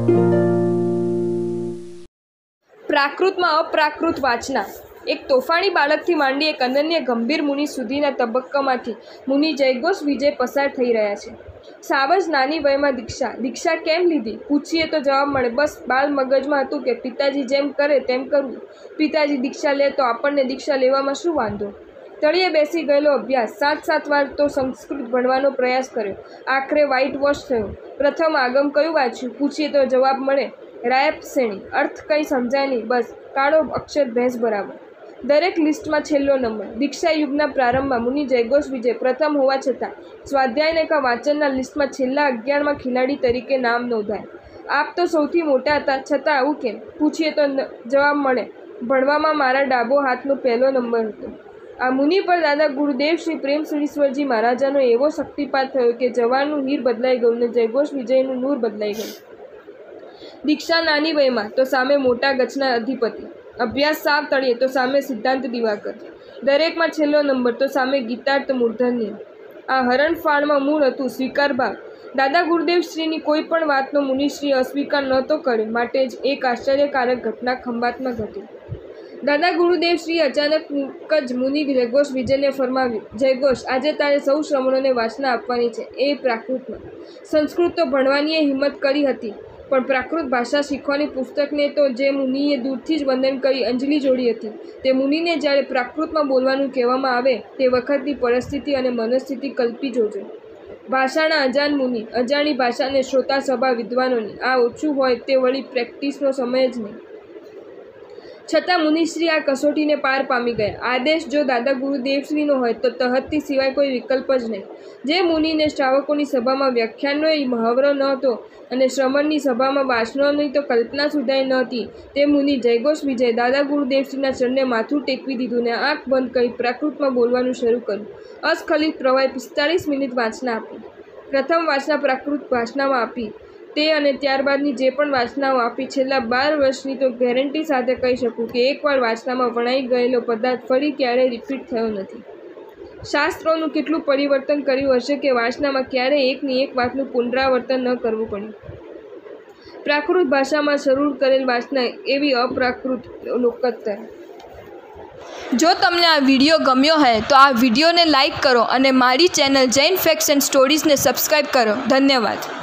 પ્રાકૃતમાં અપ્રાકૃત વાચના। એક તોફાની બાળકથી માંડી એક અનન્ય ગંભીર મુનિ સુધીના તબક્કામાંથી મુનિ જયઘોષ વિજય પસાર થઈ રહ્યા છે। સાવજ નાની વયમાં દીક્ષા કેમ લીધી પૂછીએ તો જવાબ મળે, બસ બાળ મગજમાં હતું કે પિતાજી જેમ કરે તેમ કરવું। પિતાજી દીક્ષા લે તો આપણને દીક્ષા લેવામાં શું વાંધો। તળિયે બેસી ગયેલો અભ્યાસ, 7 વાર તો સંસ્કૃત ભણવાનો પ્રયાસ કર્યો, આખરે વ્હાઇટ વોશ થયો। પ્રથમ આગમ કયું વાંચ્યું પૂછીએ તો જવાબ મળે, રાયપ શ્રેણી। અર્થ કંઈ સમજાય નહીં, બસ કાળો અક્ષર ભેંસ બરાબર। દરેક લિસ્ટમાં છેલ્લો નંબર। દીક્ષા યુગના પ્રારંભમાં મુનિ જયઘોષ વિજય પ્રથમ હોવા છતાં સ્વાધ્યાયને કા વાંચનના લિસ્ટમાં છેલ્લા 11માં ખેલાડી તરીકે નામ નોંધાયા। આપ તો સૌથી મોટા હતા, છતાં આવું કેમ પૂછીએ તો જવાબ મળે, ભણવામાં મારા ડાબો હાથનો પહેલો નંબર હતો। આ મુનિ પર દાદા ગુરુદેવ શ્રી પ્રેમસિરીશ્વરજી મહારાજાનો એવો શક્તિપાત થયો કે જવાનનું હીર બદલાઈ ગયું ને જયઘોષ વિજયનું નૂર બદલાઈ ગયું। દીક્ષા નાની વયમાં તો સામે મોટા ગચના અધિપતિ, અભ્યાસ સાવ તળિયે તો સામે સિદ્ધાંત દિવાકર, દરેકમાં છેલ્લો નંબર તો સામે ગીતાર્થ મૂર્ધન્ય। આ હરણફાળમાં મૂળ હતું સ્વીકાર ભાવ। દાદા ગુરુદેવ શ્રીની કોઈ પણ વાતનો મુનિશ્રી અસ્વીકાર નહોતો કર્યો, માટે જ એક આશ્ચર્યકારક ઘટના ખંભાતમાં ઘટી। દાદા ગુરુદેવ શ્રી અચાનક જ મુનિ જયઘોષ વિજયને ફરમાવ્યું, જયઘોષ, આજે તારે સૌ શ્રમણોને વાસના આપવાની છે, એ પ્રાકૃતમાં। સંસ્કૃત તો ભણવાની હિંમત કરી હતી, પણ પ્રાકૃત ભાષા શીખવાની પુસ્તકને તો જે મુનિએ દૂરથી જ વંદન કરી અંજલિ જોડી હતી, તે મુનિને જ્યારે પ્રાકૃતમાં બોલવાનું કહેવામાં આવે તે વખતની પરિસ્થિતિ અને મનસ્થિતિ કલ્પી જોજો। ભાષાના અજાન મુનિ, અજાણી ભાષાને શ્રોતા સભા વિદ્વાનોની, આ ઓછું હોય તે વળી પ્રેક્ટિસનો સમય જ નહીં, છતાં મુનિશ્રી આ કસોટીને પાર પામી ગયા। આદેશ જો દાદા ગુરુદેવશ્રીનો હોય તો તહતથી સિવાય કોઈ વિકલ્પ જ નહીં। જે મુનિને શ્રાવકોની સભામાં વ્યાખ્યાનનો મહાવરો ન હતો અને શ્રમણની સભામાં વાસનોની તો કલ્પના સુધાઈ ન હતી, તે મુનિ જયઘોષ વિજય દાદા ગુરુદેવશ્રીના ચરણે માથું ટેકવી દીધું ને આંખ બંધ કરી પ્રાકૃતમાં બોલવાનું શરૂ કર્યું। અસ્ખલિત પ્રવાહે 45 મિનિટ વાંચના આપી। પ્રથમ વાંચના પ્રાકૃત ભાષામાં આપી, તે અને ત્યારબાદની જે પણ વાંચનાઓ આપી, છેલ્લા 12 વર્ષની તો ગેરંટી સાથે કહી શકું કે એકવાર વાંચનામાં વણાઈ ગયેલો પદાર્થ ફરી ક્યારેય રિપીટ થયો નથી। શાસ્ત્રોનું કેટલું પરિવર્તન કર્યું હશે કે વાંચનામાં ક્યારેય એકની એક વાતનું પુનરાવર્તન ન કરવું પડ્યું। પ્રાકૃત ભાષામાં શરૂ કરેલ વાંચના એવી અપ્રાકૃત લોકતર। જો તમને આ વિડીયો ગમ્યો હોય તો આ વિડીયોને લાઈક કરો અને મારી ચેનલ જૈન ફેક્ટ્સ એન્ડ સ્ટોરીઝને સબસ્ક્રાઈબ કરો। ધન્યવાદ।